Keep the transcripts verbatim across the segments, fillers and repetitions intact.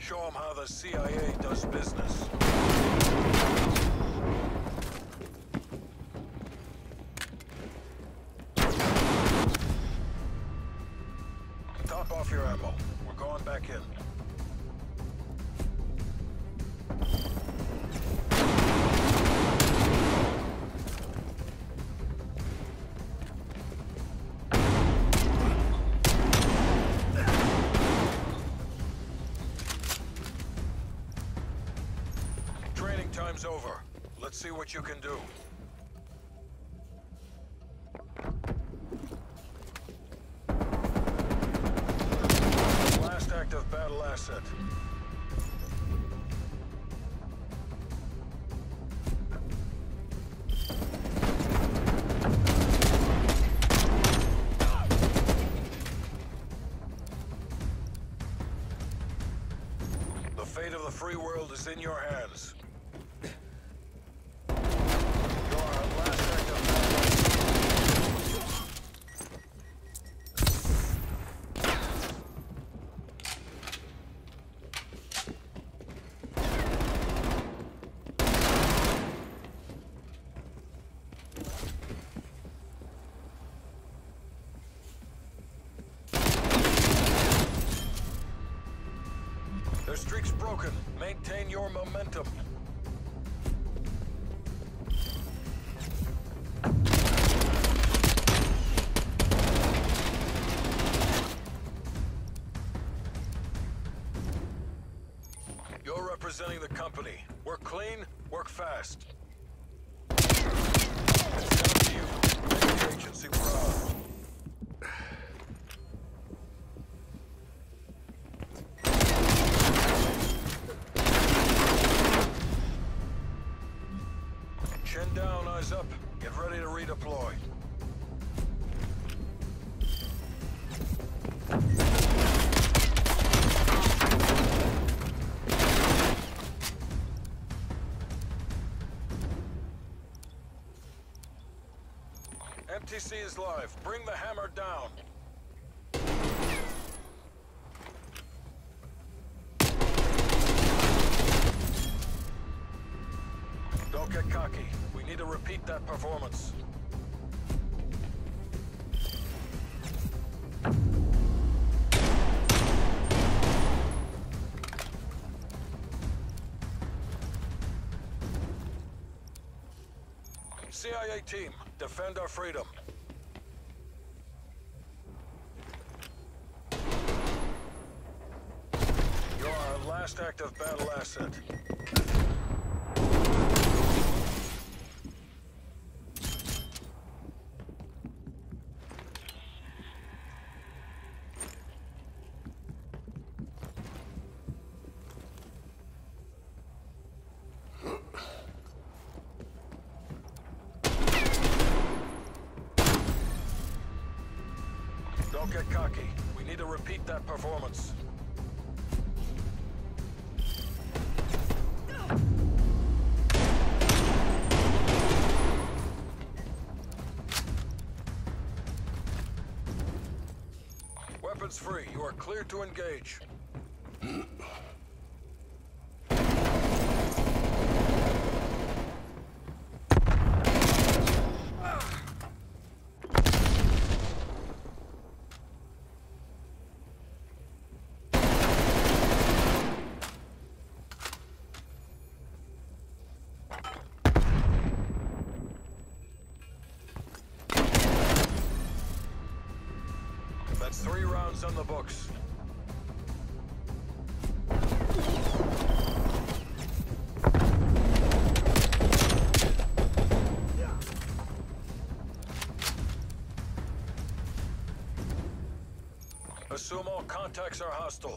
Show them how the C I A does business. Top off your ammo. We're going back in. Training time's over. Let's see what you can do. Last active battle asset. The fate of the free world is in your hands. You're our last active battle. Their streak's broken. Maintain your momentum. You're representing the company. Work clean, work fast. It's down to you. Make the agency proud. Chin down, eyes up. Get ready to redeploy. M T C is live. Bring the hammer down. Don't get cocky. We need to repeat that performance. C I A team, defend our freedom. You're our last active battle asset. Don't get cocky. We need to repeat that performance. Weapons free. You are clear to engage. That's three rounds on the books. Assume all contacts are hostile.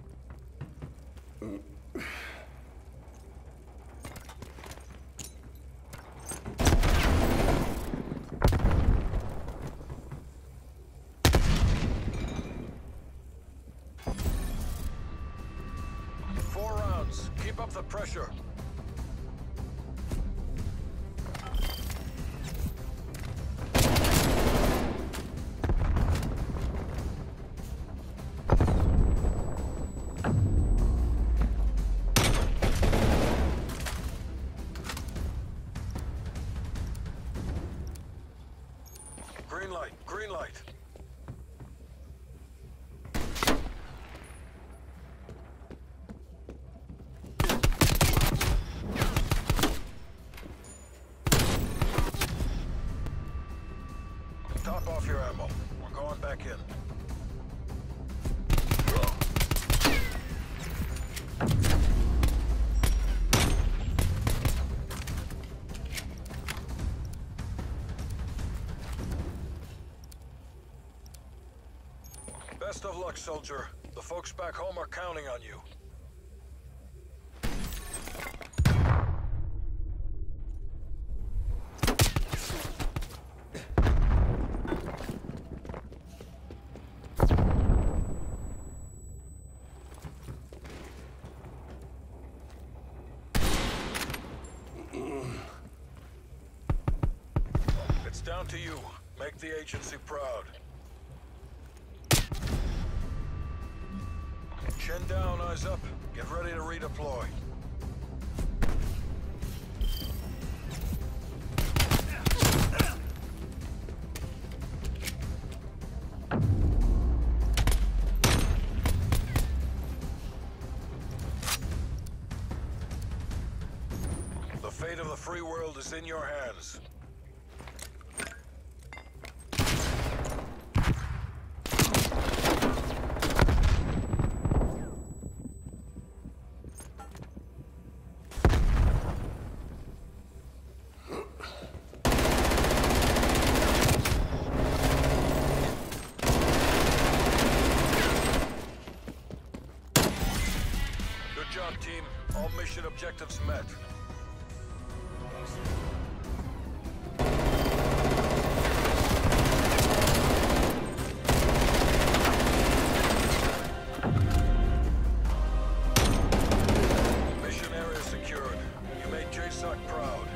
Four rounds. Keep up the pressure. sight. Top off your ammo. We're going back in. Best of luck, soldier. The folks back home are counting on you. It's down to you. Make the agency proud. Chin down, eyes up. Get ready to redeploy. The fate of the free world is in your hands. Good job, team. All mission objectives met. Mission area secured. You made J SOC proud.